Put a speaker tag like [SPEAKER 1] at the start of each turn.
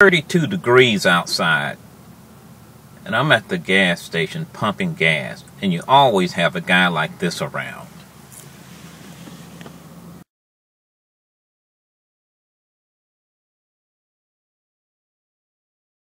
[SPEAKER 1] 32 degrees outside, and I'm at the gas station pumping gas, and you always have a guy like this around.